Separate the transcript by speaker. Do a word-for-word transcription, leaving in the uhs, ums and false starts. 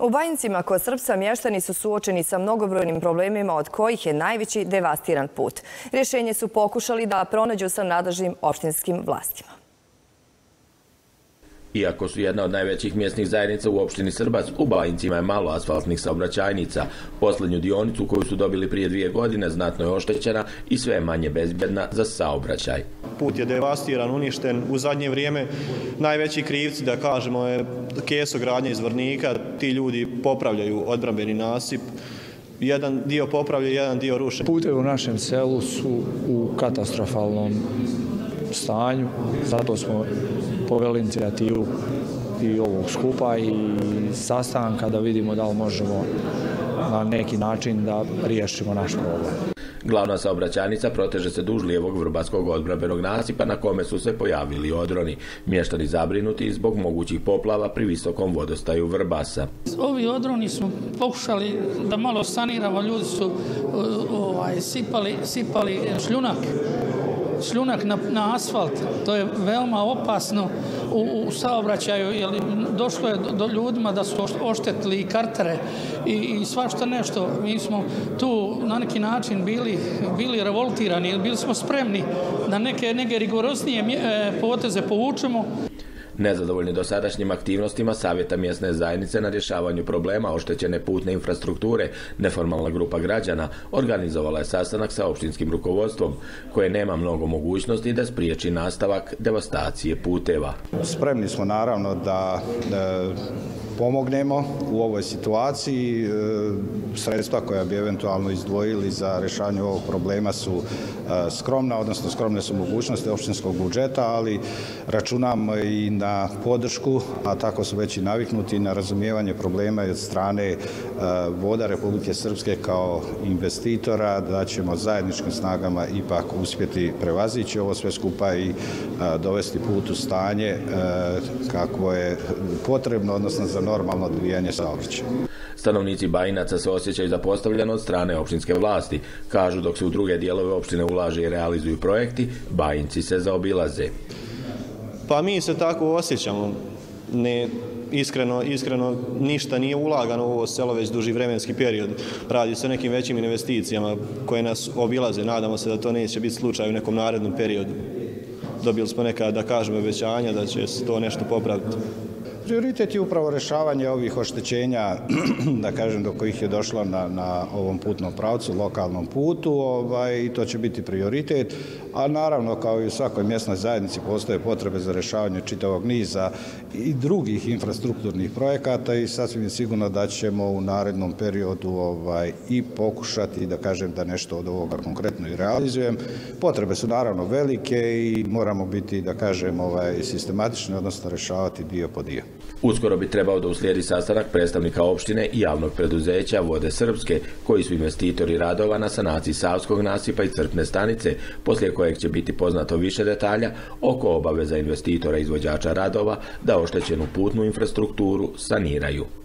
Speaker 1: U Bajincima kod Srpca mještani su suočeni sa mnogobrojnim problemima, od kojih je najveći devastiran put. Rješenje su pokušali da pronađu sa nadležnim opštinskim vlastima.
Speaker 2: Iako su jedna od najvećih mjesnih zajednica u opštini Srbac, u Bajincima je malo asfaltnih saobraćajnica. Posljednju dionicu koju su dobili prije dvije godine znatno je oštećena i sve je manje bezbjedna za saobraćaj.
Speaker 3: Put je devastiran, uništen. U zadnje vrijeme najveći krivci, da kažemo, je kesogradnja iz Vrnika. Ti ljudi popravljaju odbrambeni nasip. Jedan dio popravlja, jedan dio ruše.
Speaker 4: Putevi u našem selu su u katastrofalnom stanju, zato smo poveli inicijativu i ovog skupa i sastanka da vidimo da li možemo na neki način da riješimo naš problem.
Speaker 2: Glavna saobraćajnica proteže se duž lijevog vrbatskog odbrambenog nasipa na kome su se pojavili odroni. Mještani zabrinuti zbog mogućih poplava pri visokom vodostaju Vrbasa.
Speaker 5: Ovi odroni smo pokušali da malo saniramo, ljudi su ovaj, sipali, sipali šljunak. šljunak na, na asfalt. To je veoma opasno u, u saobraćaju, jer došlo je do, do ljudima da su oštetili i kartere i, i svašta nešto. Mi smo tu na neki način bili, bili revoltirani, bili smo spremni da neke, neke rigoroznije poteze povučemo.
Speaker 2: Nezadovoljni dosadašnjim aktivnostima Savjeta mjesne zajednice na rješavanju problema oštećene putne infrastrukture, neformalna grupa građana organizovala je sastanak sa opštinskim rukovodstvom, koje nema mnogo mogućnosti da spriječi nastavak devastacije puteva.
Speaker 6: Spremni smo naravno da, da pomognemo u ovoj situaciji. Sredstva koja bi eventualno izdvojili za rješavanje ovog problema su skromna, odnosno skromne su mogućnosti opštinskog budžeta, ali računamo i na podršku, a tako su već i naviknuti na razumijevanje problema od strane Voda Republike Srpske kao investitora, da ćemo zajedničkim snagama ipak uspjeti prevazići ovo sve skupa i dovesti put u stanje kako je potrebno, odnosno za normalno odvijanje saobraćaja.
Speaker 2: Stanovnici Bajinaca se osjećaju zapostavljeno od strane opštinske vlasti. Kažu, dok se u druge dijelove opštine ulaže i realizuju projekti, Bajinci se zaobilaze.
Speaker 3: Pa mi se tako osjećamo. Ne, iskreno, iskreno ništa nije ulagano u ovo selo već duži vremenski period. Radi se o nekim većim investicijama koje nas obilaze. Nadamo se da to neće biti slučaj u nekom narednom periodu. Dobili smo neka, da kažemo, obećanja da će se to nešto popraviti.
Speaker 6: Prioritet je upravo rješavanje ovih oštećenja, da kažem, do kojih je došlo na, na ovom putnom pravcu, lokalnom putu, ovaj, i to će biti prioritet. A naravno, kao i u svakoj mjesnoj zajednici, postoje potrebe za rješavanje čitavog niza i drugih infrastrukturnih projekata i sasvim je sigurno da ćemo u narednom periodu ovaj, i pokušati, da kažem, da nešto od ovoga konkretno i realizujem. Potrebe su naravno velike i moramo biti, da kažem, ovaj, sistematični, odnosno rješavati dio po dio.
Speaker 2: Uskoro bi trebao da uslijedi sastanak predstavnika opštine i javnog preduzeća Vode Srpske, koji su investitori radova na sanaciji Savskog nasipa i crpne stanice, poslije kojeg će biti poznato više detalja oko obaveza investitora i izvođača radova da oštećenu putnu infrastrukturu saniraju.